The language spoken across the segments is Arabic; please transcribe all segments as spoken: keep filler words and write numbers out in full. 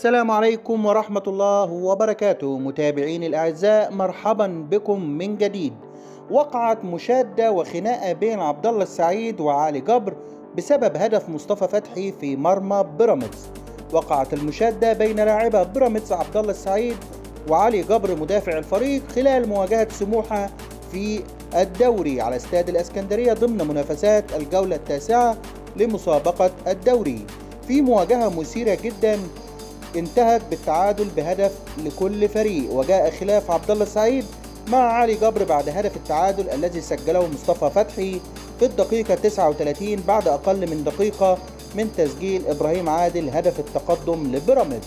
السلام عليكم ورحمة الله وبركاته. متابعيني الأعزاء، مرحبا بكم من جديد. وقعت مشادة وخناقة بين عبد الله السعيد وعلي جبر بسبب هدف مصطفى فتحي في مرمى بيراميدز. وقعت المشادة بين لاعبي بيراميدز عبد الله السعيد وعلي جبر مدافع الفريق خلال مواجهة سموحة في الدوري على استاد الإسكندرية ضمن منافسات الجولة التاسعة لمسابقة الدوري، في مواجهة مثيرة جدا انتهت بالتعادل بهدف لكل فريق. وجاء خلاف عبد الله السعيد مع علي جبر بعد هدف التعادل الذي سجله مصطفى فتحي في الدقيقة تسعة وثلاثين بعد أقل من دقيقة من تسجيل إبراهيم عادل هدف التقدم لبيراميدز.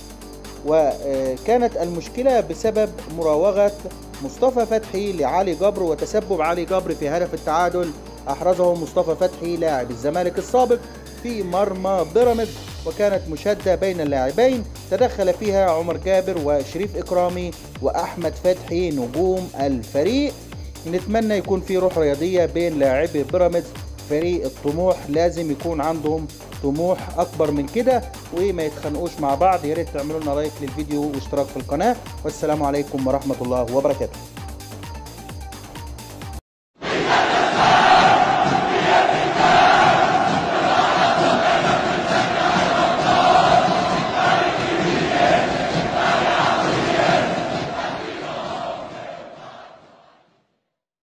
وكانت المشكلة بسبب مراوغة مصطفى فتحي لعلي جبر وتسبب علي جبر في هدف التعادل أحرزه مصطفى فتحي لاعب الزمالك السابق في مرمى بيراميدز. وكانت مشادة بين اللاعبين تدخل فيها عمر جابر وشريف إكرامي وأحمد فتحي نجوم الفريق. نتمنى يكون في روح رياضية بين لاعبي بيراميدز. فريق الطموح لازم يكون عندهم طموح أكبر من كده وما يتخانقوش مع بعض. يا ريت تعملوا لنا لايك للفيديو واشتراك في القناة، والسلام عليكم ورحمة الله وبركاته.